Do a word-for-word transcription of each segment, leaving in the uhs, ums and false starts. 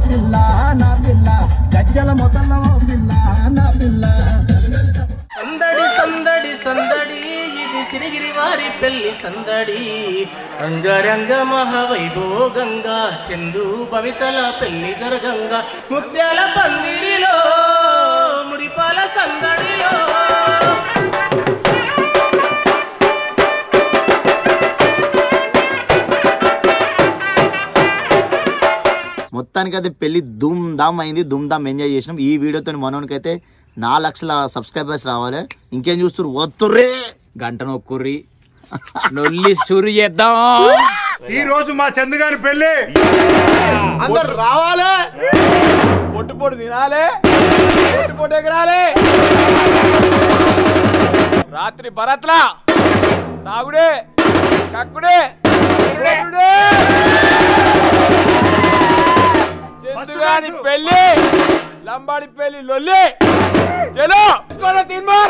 పిల్ల నా పిల్ల గజ్జల మొదల పిల్ల నా పిల్ల సందడి సందడి సందడి ఇది సిరిగిరి వారి పెళ్లి సందడి రంగరంగ మహావైభోగంగా చందు భవితల పెళ్లి జరగంగా ముత్యాల పందిరిలో మురిపాల సందడిలో మొత్తానికైతే పెళ్లి ధూమ్ ధామ్ అయింది, ధూమ్ ధామ్ ఎంజాయ్ చేసినాం. ఈ వీడియోతో మనోనికైతే నాలుగు లక్షల సబ్స్క్రైబర్స్ రావాలి. ఇంకేం చూస్తారు వత్తుర్రే గంట నొక్కుర్రి నొల్లి సూరి చేద్దాం. ఈ రోజు మా చందు గారి పెళ్లి అందరు రావాలి, పొట్టు పొట్టు తినాలి, పొట్టు పొట్టు ఎగరాలి. రాత్రి భరత్లా తాగుడే కక్కుడే చందుగాని పెళ్లి లంబాడి పెళ్లి లొల్లి చలో తీన్మార్.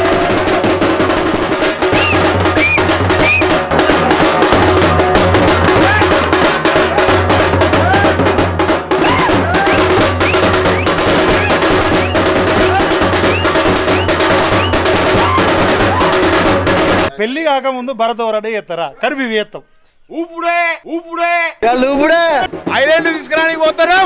పెళ్లి కాకముందు భరత్ రెడీ చేస్తారా కరివి వేస్తాం. ఊపుడే ఊపుడే ఊపుడే ఐలాండ్ తీసుకురానికి పోతారు.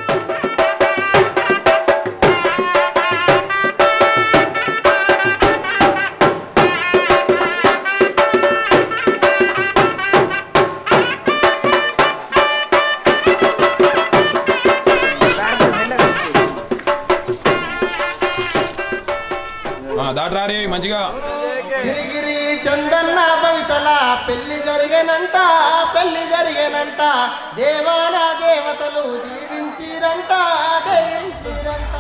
దాటరారే మంచిగా. గిరిగిరి చందన్న భవితల పెళ్లి జరిగేనంట, పెళ్లి జరిగేనంట, దేవాన దేవతలు దీవించిరంట, దీవించిరంట.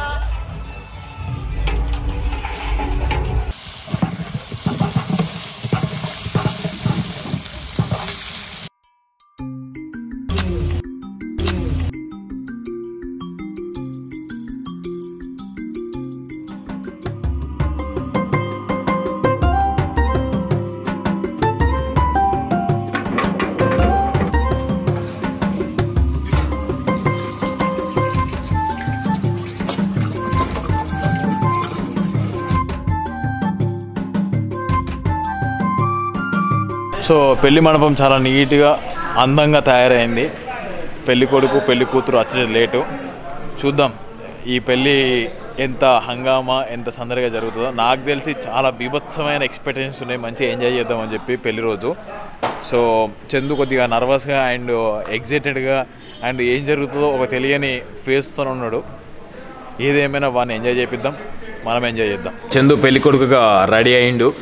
సో పెళ్లి మండపం చాలా నీట్గా అందంగా తయారైంది. పెళ్లి కొడుకు పెళ్లి కూతురు వచ్చే లేటు. చూద్దాం ఈ పెళ్ళి ఎంత హంగామా ఎంత సందడిగా జరుగుతుందో. నాకు తెలిసి చాలా బీభత్సమైన ఎక్స్పెక్టేషన్స్ ఉన్నాయి, మంచిగా ఎంజాయ్ చేద్దామని చెప్పి పెళ్లి రోజు. సో చందు కొద్దిగా నర్వస్గా అండ్ ఎగ్జైటెడ్గా అండ్ ఏం జరుగుతుందో ఒక తెలియని ఫేస్తో ఉన్నాడు. ఏదేమైనా వాడిని ఎంజాయ్ చేపిద్దాం, మనం ఎంజాయ్ చేద్దాం. చందు పెళ్లి కొడుకుగా రెడీ అయిండు.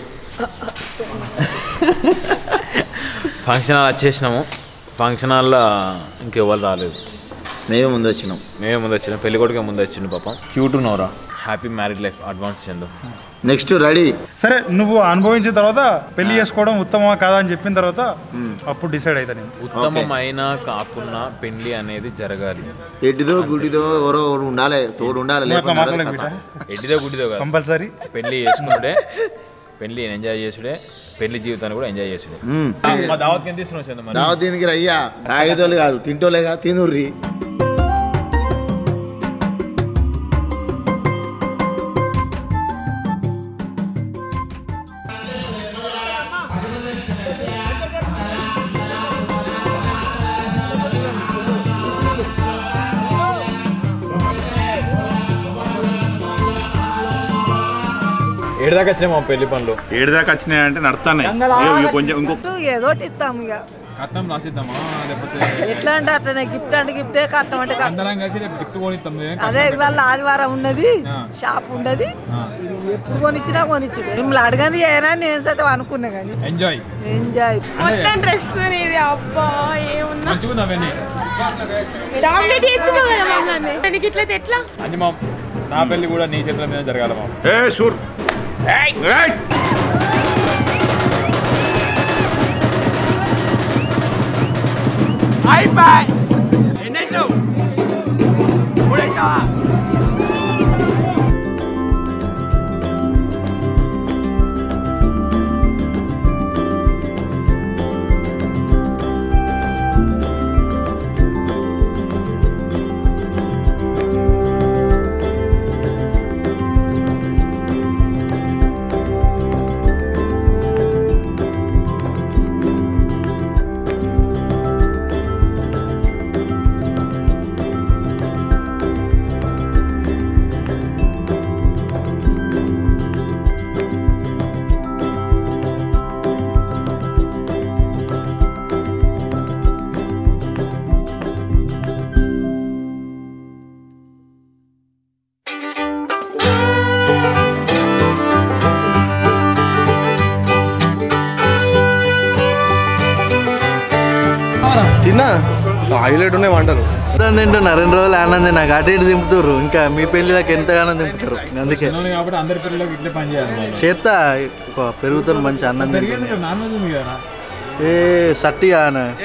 ఫంక్షన్ హాల్ వచ్చేసినాము. ఫంక్షన్ హాల్లో ఇంకెవరు రాలేదు, మేమే ముందు వచ్చినాం. మేమే ముందు వచ్చినాం. పెళ్లి కొడుకే ముందు వచ్చిండు పాపం. క్యూట్ ఉన్నావురా. Happy married life advance Chandu. Next ready. సరే నువ్వు అనుభవించిన తర్వాత పెళ్లి చేసుకోవడం ఉత్తమమా కాదా అని చెప్పిన తర్వాత అప్పుడు డిసైడ్ అవుతా నేను. ఉత్తమమైనా కాకున్నా పెళ్లి అనేది జరగాలి. ఎడ్డిదో గుడ్డిదో ఎవరో ఉండాలి, తోడు ఉండాలి. ఎడ్డిదో గుడ్డిదో కాదు, కంపల్సరీ పెళ్లి చేసుకుంటే పెళ్లి ఎంజాయ్ చేసుడే, పెళ్లి జీవితాన్ని కూడా ఎంజాయ్ చేసుడే. మా దావత్కి ఎంత ఇస్తున్నావు చందు? దావత్ దీనికి రయ్యా, తాగేతోళ్ళు కాదు తింటోలేగా, తినుర్రి. ఏడు దాకా వచ్చినాయి మా పెళ్లి పనులు. ఏడు దాకా వచ్చినాయి అంటే నడుతున్నాయి. కొంచెం ఇంకో ఏదో ఇస్తాము ఇక కట్నం రాసిద్దామా లేకపోతే ఎట్లా అంటే అట్లనే గిఫ్ట్ అంటే గిఫ్టే, కట్నం అంటే అందరం కలిసి రేపు గిఫ్ట్ కొనిస్తాం. అదే ఇవాళ ఆదివారం ఉన్నది, షాప్ ఉండదు, ఎప్పుడు కొనిచ్చినా కొనిచ్చుడు. మిమ్మల్ని అడగంది ఏనా నేను సైతం అనుకున్నా కానీ ఎంజాయ్ ఎంజాయ్. మొత్తం డ్రెస్ ఇది అబ్బా ఏమున్నా మంచిగున్నావన్నీ డామినేట్ చేస్తున్నావు కదా మమ్మల్ని. నీకు ఇట్లయితే ఎట్లా? అని మా నా పెళ్లి కూడా నీ చేతుల మీద జరగాల మా. ఏ షూర్. అయిపోయి ఎన్నేసావు మూడేసావా? హైలైట్ ఉన్నాయి వంటలు తింటున్నా రెండు రోజులు ఆనందం నాకు అటు ఇటు దింపుతారు ఇంకా మీ పెళ్ళిళ్ళకి ఎంతగానో దింపుతారు అందుకే చేత పెరుగుతాను మంచి అన్నం ఏ సట్టిగా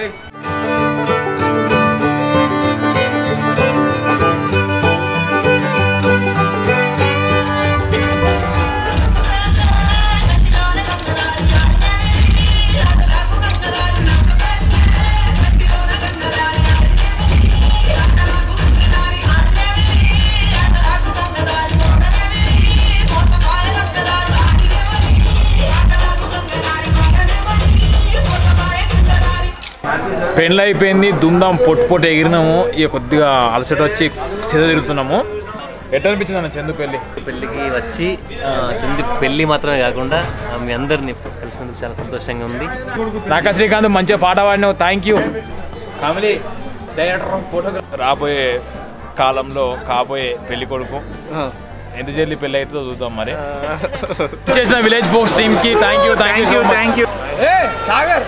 పెళ్ళి అయిపోయింది దుమ్దాం పొట్టు పొట్టు ఎగిరినాము ఇక కొద్దిగా అలసట వచ్చి చెద తిరుగుతున్నాము. ఎట్లా అనిపించింది అన్న చందు పెళ్ళి? పెళ్ళికి వచ్చి చందు పెళ్ళి మాత్రమే కాకుండా మీ అందరిని కలిసినందుకు చాలా సంతోషంగా ఉంది. నాకా శ్రీకాంత్ మంచిగా పాట పాడినావు, thank you. Comedy director of photography. రాబోయే కాలంలో కాబోయే పెళ్లి కొడుకు ఎంత జల్లి పెళ్ళి అవుతుందో చూద్దాం. మరి చేసిన విలేజ్ ఫోక్స్ టీమ్ కి thank you thank you thank you. Sagar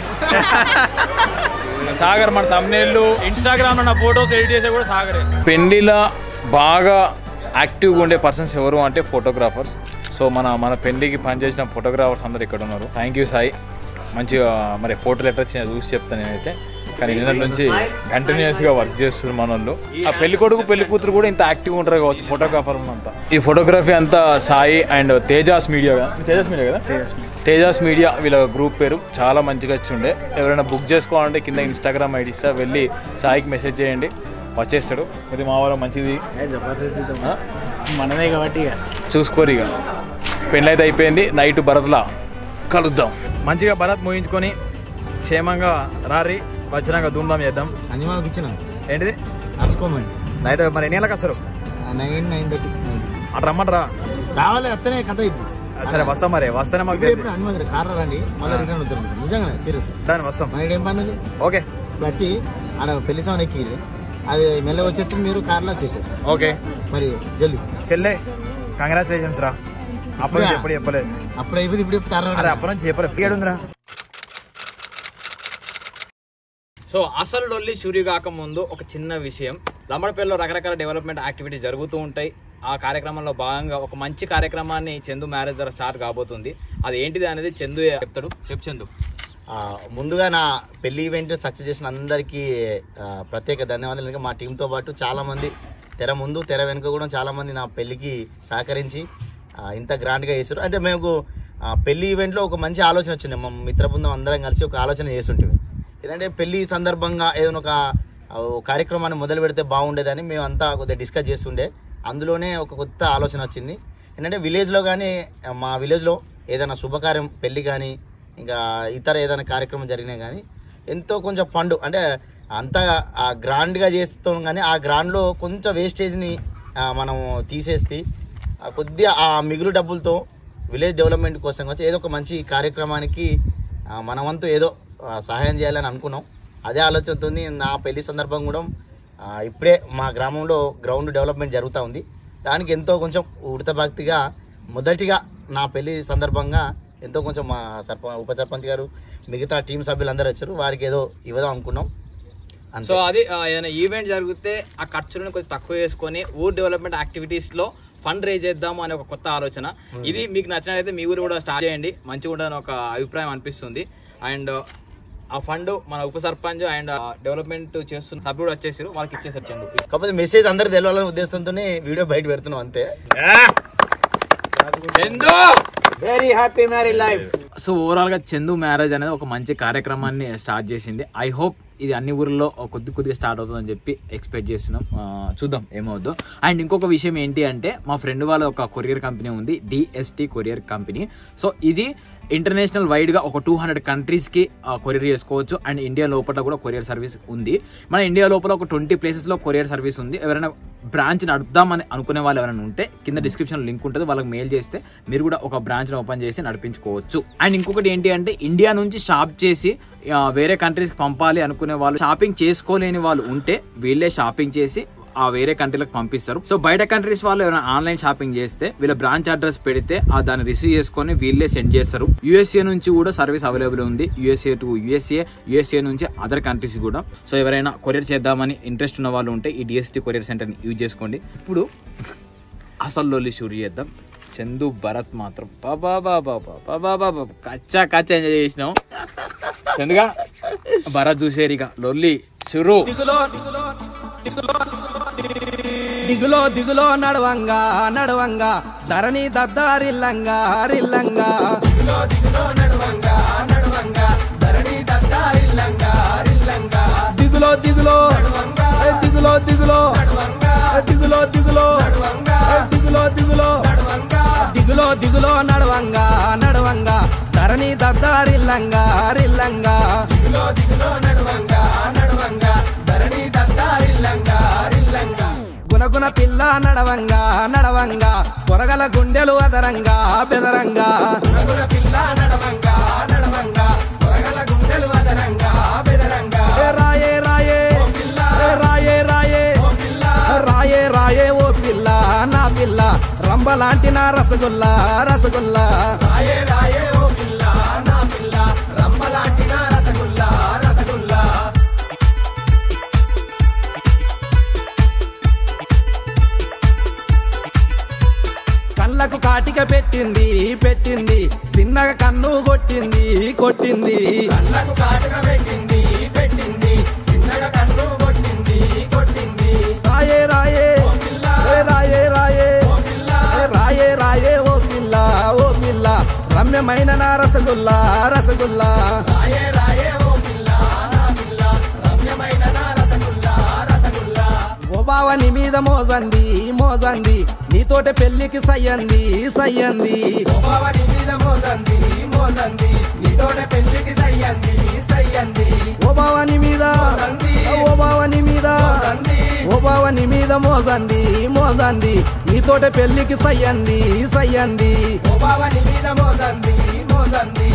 Sagar మన తమ్నేళ్ళు ఇన్స్టాగ్రామ్ లో నా ఫొటోస్ ఎడిట్ చేసే కూడా సాగరే. పెళ్లిలో బాగా యాక్టివ్గా ఉండే పర్సన్స్ ఎవరు అంటే ఫోటోగ్రాఫర్స్. సో మన మన పెళ్లికి పనిచేసిన ఫోటోగ్రాఫర్స్ అందరు ఇక్కడ ఉన్నారు. థ్యాంక్ యూ సాయి, మంచిగా మరి ఫోటోలు ఎట్లా వచ్చినా చూసి చెప్తాను నేనైతే. కానీ నిన్న నుంచి కంటిన్యూస్గా వర్క్ చేస్తున్నారు మన వాళ్ళు. ఆ పెళ్లి కొడుకు పెళ్లి కూతురు కూడా ఇంత యాక్టివ్గా ఉంటారు కావచ్చు ఫోటోగ్రాఫర్ అంతా. ఈ ఫోటోగ్రఫీ అంతా సాయి అండ్ తేజాస్ మీడియా కదా, తేజాస్ మీడియా కదా తేజాస్ మీడియా వీళ్ళ గ్రూప్ పేరు. చాలా మంచిగా వచ్చి ఉండే. ఎవరైనా బుక్ చేసుకోవాలంటే కింద ఇన్స్టాగ్రామ్ ఐడి ఇస్తా, వెళ్ళి సాయికి మెసేజ్ చేయండి, వచ్చేస్తాడు. ఇది మా వాళ్ళ మంచిది మనమే కాబట్టి చూసుకోరు. ఇక పెళ్ళి అయితే అయిపోయింది, నైట్ భరత్లా కలుద్దాం. మంచిగా భరత్ ముగించుకొని క్షేమంగా రారి వచ్చినాక ధూమ్ధాం చేద్దాం. అంజమాకి ఇచ్చిన ఏంటిది రాసుకోమని నైట్ మరి ఎన్ని గంటలకు వస్తారు? నైన్ నైన్ థర్టీ అటు రమ్మంటారా? రావాలి అత్తనే కథ ఇది. సరే వస్తాం. మరి వస్తానే మాకు అంజమాకి కార్ రండి, మళ్ళీ రిటర్న్ అవుతారు. నిజంగానే సీరియస్ దాన్ని వస్తాం. మన ఏం పని ఉంది? ఓకే ఇప్పుడు వచ్చి ఆడ పెళ్లి సామాన్ ఎక్కి అది మెల్ల వచ్చేసి మీరు కార్లో వచ్చేసారు. ఓకే మరి జల్దీ చెల్లె కంగ్రాచులేషన్స్ రా. అప్పటి నుంచి ఎప్పుడు చెప్పలేదు. అప్పుడు అయిపోయింది ఇప్పుడు చెప్తారా? అరే అప్పటి నుంచి చెప్పలేదు. ఏడుందిరా? సో అసలు డొల్లి షూరి కాకముందు ఒక చిన్న విషయం. లంబడపల్లిలో రకరకాల డెవలప్మెంట్ యాక్టివిటీ జరుగుతూ ఉంటాయి. ఆ కార్యక్రమంలో భాగంగా ఒక మంచి కార్యక్రమాన్ని చందు మ్యారేజ్ ద్వారా స్టార్ట్ కాబోతుంది. అది ఏంటిది అనేది చందు చెప్తాడు. చెప్పు చందు. ముందుగా నా పెళ్లి ఈవెంట్ సక్సెస్ చేసిన అందరికీ ప్రత్యేక ధన్యవాదాలు. ఇంకా మా టీంతో పాటు చాలామంది తెర ముందు తెర వెనుక కూడా చాలామంది నా పెళ్ళికి సహకరించి ఇంత గ్రాండ్గా చేశారు. అంటే మేము పెళ్లి ఈవెంట్లో ఒక మంచి ఆలోచన వచ్చింది. మా మిత్ర బృందం అందరం కలిసి ఒక ఆలోచన చేస్తుంటే ఏంటంటే పెళ్లి సందర్భంగా ఏదైనా ఒక కార్యక్రమాన్ని మొదలు పెడితే బాగుండేదని మేము అంతా కొద్దిగా డిస్కస్ చేస్తుండే. అందులోనే ఒక కొత్త ఆలోచన వచ్చింది. ఏంటంటే విలేజ్లో కానీ మా విలేజ్లో ఏదైనా శుభకార్యం పెళ్ళి కానీ ఇంకా ఇతర ఏదైనా కార్యక్రమం జరిగినా కానీ ఎంతో కొంచెం ఫండ్ అంటే అంత గ్రాండ్గా చేస్తాం కానీ ఆ గ్రాండ్లో కొంచెం వేస్టేజ్ని మనం తీసేసి కొద్దిగా ఆ మిగులు డబ్బులతో విలేజ్ డెవలప్మెంట్ కోసం వచ్చి ఏదో ఒక మంచి కార్యక్రమానికి మనమంతా ఏదో సహాయం చేయాలని అనుకున్నాం. అదే ఆలోచనతో నా పెళ్లి సందర్భం కూడా ఇప్పుడే మా గ్రామంలో గ్రౌండ్ డెవలప్మెంట్ జరుగుతూ ఉంది. దానికి ఎంతో కొంచెం ఉడత భక్తిగా మొదటిగా నా పెళ్లి సందర్భంగా ఎంతో కొంచెం మా సర్పంచ్ ఉప సర్పంచ్ గారు మిగతా టీం సభ్యులు అందరూ వచ్చారు. వారికి ఏదో ఇవ్వదాం అనుకున్నాం. సో అది ఏదైనా ఈవెంట్ జరిగితే ఆ ఖర్చులను కొంచెం తక్కువ చేసుకొని ఊర్ డెవలప్మెంట్ యాక్టివిటీస్లో ఫండ్ రేజ్ చేద్దాము అనే ఒక కొత్త ఆలోచన. ఇది మీకు నచ్చినట్లయితే మీ ఊరు కూడా స్టార్ట్ చేయండి, మంచిగా ఉంటుందని ఒక అభిప్రాయం అనిపిస్తుంది. అండ్ ఆ ఫండ్ మన ఉప సర్పంచ్ అండ్ డెవలప్మెంట్ చేస్తున్న సభ్యుడు వచ్చేసారు, వాళ్ళకి ఇచ్చేసారు చందు. కాకపోతే మెసేజ్ అందరు తెలవాలనే ఉద్దేశంతోనే వీడియో బయట పెడుతున్నాం అంతే. Very happy marriage life. So overall గా చందు మ్యారేజ్ అనేది ఒక మంచి కార్యక్రమాన్ని స్టార్ట్ చేసింది. ఐ హోప్ ఇది అన్ని ఊర్లో కొద్ది కొద్దిగా స్టార్ట్ అవుతుందని చెప్పి ఎక్స్పెక్ట్ చేస్తున్నాం. చూద్దాం ఏమవుద్దో. అండ్ ఇంకొక విషయం ఏంటి అంటే మా ఫ్రెండ్ వాళ్ళ ఒక కొరియర్ కంపెనీ ఉంది, డిఎస్టీ కొరియర్ కంపెనీ. సో ఇది ఇంటర్నేషనల్ వైడ్గా ఒక టూ హండ్రెడ్ కంట్రీస్కి కొరియర్ చేసుకోవచ్చు. అండ్ ఇండియా లోపల కూడా కొరియర్ సర్వీస్ ఉంది. మన ఇండియా లోపల ఒక ట్వంటీ ప్లేసెస్లో కొరియర్ సర్వీస్ ఉంది. ఎవరైనా బ్రాంచ్ నడుపుదామని అనుకునే వాళ్ళు ఎవరైనా ఉంటే కింద డిస్క్రిప్షన్ లింక్ ఉంటుంది, వాళ్ళకి మెయిల్ చేస్తే మీరు కూడా ఒక బ్రాంచ్ని ఓపెన్ చేసి నడిపించుకోవచ్చు. అండ్ ఇంకొకటి ఏంటి అంటే ఇండియా నుంచి షాప్ చేసి వేరే కంట్రీస్కి పంపాలి అనుకునే వాళ్ళు, షాపింగ్ చేసుకోలేని వాళ్ళు ఉంటే వీళ్ళే షాపింగ్ చేసి ఆ వేరే కంట్రీలకు పంపిస్తారు. సో బయట కంట్రీస్ వాళ్ళు ఏమైనా ఆన్లైన్ షాపింగ్ చేస్తే వీళ్ళ బ్రాంచ్ అడ్రస్ పెడితే ఆ దాన్ని రిసీవ్ చేసుకొని వీళ్ళే సెండ్ చేస్తారు. యూఎస్ఏ నుంచి కూడా సర్వీస్ అవైలబుల్ ఉంది. యూఎస్ఏ టు యూఎస్ఏ, యూఎస్ఏ నుంచి అదర్ కంట్రీస్ కూడా. సో ఎవరైనా కొరియర్ చేద్దామని ఇంట్రెస్ట్ ఉన్న వాళ్ళు ఉంటే ఈ డిఎస్టీ కొరియర్ సెంటర్ని యూజ్ చేసుకోండి. ఇప్పుడు అసలు లొల్లి షూరు చేద్దాం. చందు భరత్ మాత్రం బాబా బాబా బాబా బాబా కచ్చా కచ్చా ఎంజాయ్ చేసినాం. చందుగా భరత్ చూసేరిక లొల్లి షురు. దిగులో దిగులో నడవంగా నడవంగా ధరణి దద్దారిల్లంగా రిల్లంగా దిగులో దిగులో నడవంగా నడవంగా ధరణి దద్దారిల్లంగా రిల్లంగా దిగులో దిగులో దిగులో దిగులో దిగులో దిగులో దిగులో దిగులో దిగులో దిగులో నడవంగా నడవంగా ధరణి దద్దారిల్లంగా రిల్లంగా దిగులో దిగులో నడవంగా నడవంగా ధరణి దద్దారిల్లంగా రిల్లంగా గుణగుణ పిల్ల నడవంగా నడవంగా పొరగల గుండెలు అదరంగా బెదరంగా గుణగుణ పిల్ల నడవంగా నడవంగా పొరగల గుండెలు అదరంగా బెదరంగా రాయే రాయే రాయే రాయే రాయే రాయే ఓ పిల్ల నా పిల్ల రంబలాంటి నా రసగుల్లా రసగుల్లా రాయే రాయే ఓ పిల్ల నా పిల్ల రంబలాంటి నా రసగుల్లా రసగుల్లా కళ్ళకు కాటిక పెట్టింది పెట్టింది చిన్నగా కన్ను కొట్టింది కొట్టింది కళ్ళకు కాటిక పెట్టింది పెట్టింది చిన్నగా కన్ను కొట్టింది కొట్టింది రాయే రాయే రాయే రాయే రాయే రాయే ఓ పిల్ల ఓ పిల్ల రమ్యమైన నా రసగుల్లా రసగుల్లా రాయే రాయే ఓ పిల్ల నా పిల్ల రమ్యమైన నా రసగుల్లా రసగుల్లా ఓ బావని మీద మోజంది మోజంది నీతోటే పెళ్లికి సయ్యంది సయ్యంది ఓ బావని మీద మోజంది మోజంది నీతోటే పెళ్లికి సయ్యంది సయ్యంది ఓ బావని మీద ఓ బావని మీద ఓ బావని మీద మోజంది మోజంది నీతోటే పెళ్లికి సయ్యంది సయ్యంది ఓ బావని మీద మోజంది మోజంది